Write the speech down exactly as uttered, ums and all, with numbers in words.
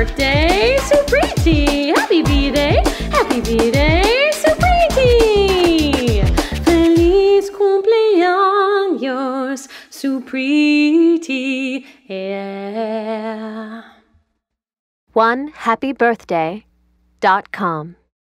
birthday, Supriti! Happy B-Day! Happy B-Day, Supriti! Feliz cumpleaños, Supriti! Yeah. one happy birthday dot com